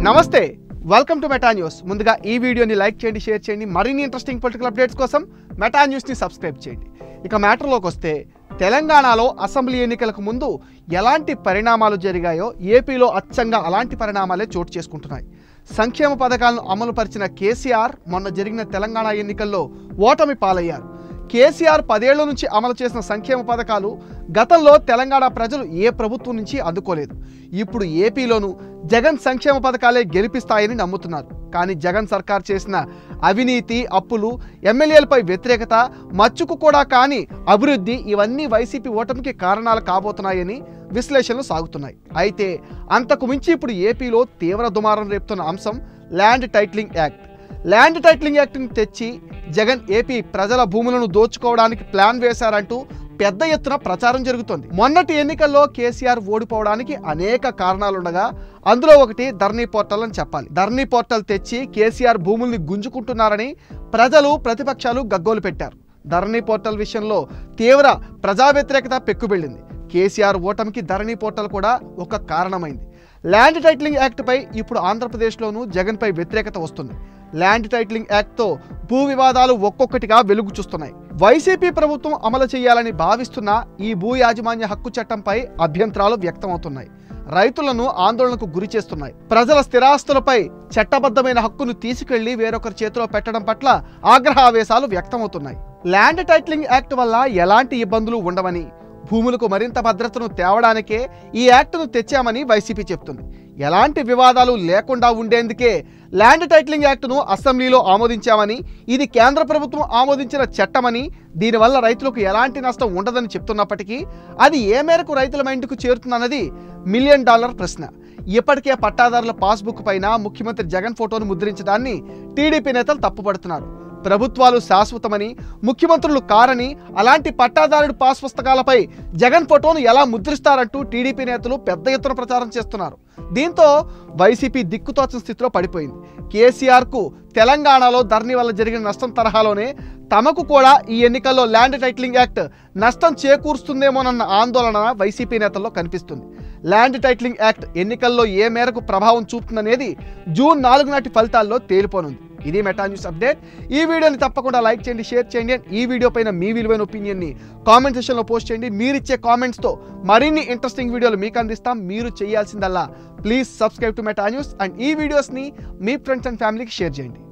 నమస్తే, welcome to meta news. ముందుగా ఈ వీడియోని లైక్ చేయండి, షేర్ చేయండి. మరిన్ని ఇంట్రెస్టింగ్ పొలిటికల్ అప్డేట్స్ కోసం మెటా న్యూస్ని సబ్స్క్రైబ్ చేయండి. ఇక మ్యాటర్లోకి వస్తే, తెలంగాణలో అసెంబ్లీ ఎన్నికలకు ముందు ఎలాంటి పరిణామాలు జరిగాయో ఏపీలో అచ్చంగా అలాంటి పరిణామాలే చోటు చేసుకుంటున్నాయి. సంక్షేమ పథకాలను అమలు పరిచిన కేసీఆర్ మొన్న జరిగిన తెలంగాణ ఎన్నికల్లో ఓటమి పాలయ్యారు. కేసీఆర్ 10 ఏళ్ల నుంచి అమలు చేసిన సంక్షేమ పథకాలు గతంలో తెలంగాణ ప్రజలు ఏ ప్రభుత్వం నుంచి అందుకోలేదు. ఇప్పుడు ఏపీలోనూ జగన్ సంక్షేమ పథకాలే గెలిపిస్తాయని నమ్ముతున్నారు. కానీ జగన్ సర్కార్ చేసిన అవినీతి, అప్పులు, ఎమ్మెల్యేలపై వ్యతిరేకత, మచ్చుకు కూడా కాని అభివృద్ధి ఇవన్నీ వైసీపీ ఓటమికి కారణాలు కాబోతున్నాయని విశ్లేషణలు సాగుతున్నాయి. అయితే అంతకు మించి ఇప్పుడు ఏపీలో తీవ్ర దుమారం రేపుతున్న అంశం land titling act. Land titling యాక్ట్ని తెచ్చి జగన్ ఏపీ ప్రజల భూములను దోచుకోవడానికి ప్లాన్ వేశారంటూ పెద్ద ఎత్తున ప్రచారం జరుగుతోంది. మొన్నటి ఎన్నికల్లో కేసీఆర్ ఓడిపోవడానికి అనేక కారణాలుండగా అందులో ఒకటి ధరణి పోర్టల్ అని చెప్పాలి. ధరణి పోర్టల్ తెచ్చి కేసీఆర్ భూముల్ని గుంజుకుంటున్నారని ప్రజలు, ప్రతిపక్షాలు గగ్గోలు పెట్టారు. ధరణి పోర్టల్ విషయంలో తీవ్ర ప్రజా వ్యతిరేకత పెక్కుబెళ్ళింది. కేసీఆర్ ఓటమికి ధరణి పోర్టల్ కూడా ఒక కారణమైంది. ల్యాండ్ టైటిలింగ్ యాక్ట్పై ఇప్పుడు ఆంధ్రప్రదేశ్లోనూ జగన్పై వ్యతిరేకత వస్తుంది. ల్యాండ్ టైటిలింగ్ యాక్ట్తో భూ వివాదాలు ఒక్కొక్కటిగా వెలుగు చూస్తున్నాయి. వైసీపీ ప్రభుత్వం అమలు చేయాలని భావిస్తున్న ఈ భూ యాజమాన్య హక్కు చట్టంపై అభ్యంతరాలు వ్యక్తమవుతున్నాయి. రైతులను ఆందోళనకు గురి చేస్తున్నాయి. ప్రజల స్థిరాస్తులపై చట్టబద్ధమైన హక్కును తీసుకెళ్లి వేరొకరి చేతిలో పెట్టడం పట్ల ఆగ్రహావేశాలు వ్యక్తమవుతున్నాయి. ల్యాండ్ టైటిలింగ్ యాక్ట్ వల్ల ఎలాంటి ఇబ్బందులు ఉండవని, భూములకు మరింత భద్రతను తేవడానికే ఈ యాక్ట్ను తెచ్చామని వైసీపీ చెప్తుంది. ఎలాంటి వివాదాలు లేకుండా ఉండేందుకే ల్యాండ్ టైటిలింగ్ యాక్ట్ను అసెంబ్లీలో ఆమోదించామని, ఇది కేంద్ర ప్రభుత్వం ఆమోదించిన చట్టమని, దీనివల్ల రైతులకు ఎలాంటి నష్టం ఉండదని చెప్తున్నప్పటికీ అది ఏ మేరకు రైతుల మైండ్కు చేరుతుందన్నది $1 మిలియన్ ప్రశ్న. ఇప్పటికే పట్టాదారుల పాస్బుక్ పైన ముఖ్యమంత్రి జగన్ ఫోటోను ముద్రించడాన్ని టీడీపీ నేతలు తప్పుపడుతున్నారు. ప్రభుత్వాలు శాశ్వతమని, ముఖ్యమంత్రులు కారని, అలాంటి పట్టాదారుడి పాస్ పుస్తకాలపై జగన్ ఫోటోను ఎలా ముద్రిస్తారంటూ టీడీపీ నేతలు పెద్ద ఎత్తున ప్రచారం చేస్తున్నారు. దీంతో వైసీపీ దిక్కుతోచని స్థితిలో పడిపోయింది. కేసీఆర్కు తెలంగాణలో ధరణి వల్ల జరిగిన నష్టం తరహాలోనే తమకు కూడా ఈ ఎన్నికల్లో ల్యాండ్ టైటిలింగ్ యాక్ట్ నష్టం చేకూరుస్తుందేమోనన్న ఆందోళన వైసీపీ నేతల్లో కనిపిస్తుంది. ల్యాండ్ టైటిలింగ్ యాక్ట్ ఎన్నికల్లో ఏ మేరకు ప్రభావం చూపుతుందనేది జూన్ 4 నాటి ఫలితాల్లో తేలిపోనుంది. ఇది మెటా న్యూస్ అప్డేట్. ఈ వీడియోని తప్పకుండా లైక్ చేయండి, షేర్ చేయండి. ఈ వీడియో పైన మీ విలువైన ఒపీనియన్ని కామెంట్ సెక్షన్లో పోస్ట్ చేయండి. మీరిచ్చే కామెంట్స్తో మరిన్ని ఇంట్రెస్టింగ్ వీడియోలు మీకు అందిస్తాం. మీరు చేయాల్సిందల్లా please subscribe to meta news and ఈ వీడియోస్ని మీ ఫ్రెండ్స్ అండ్ ఫ్యామిలీకి షేర్ చేయండి.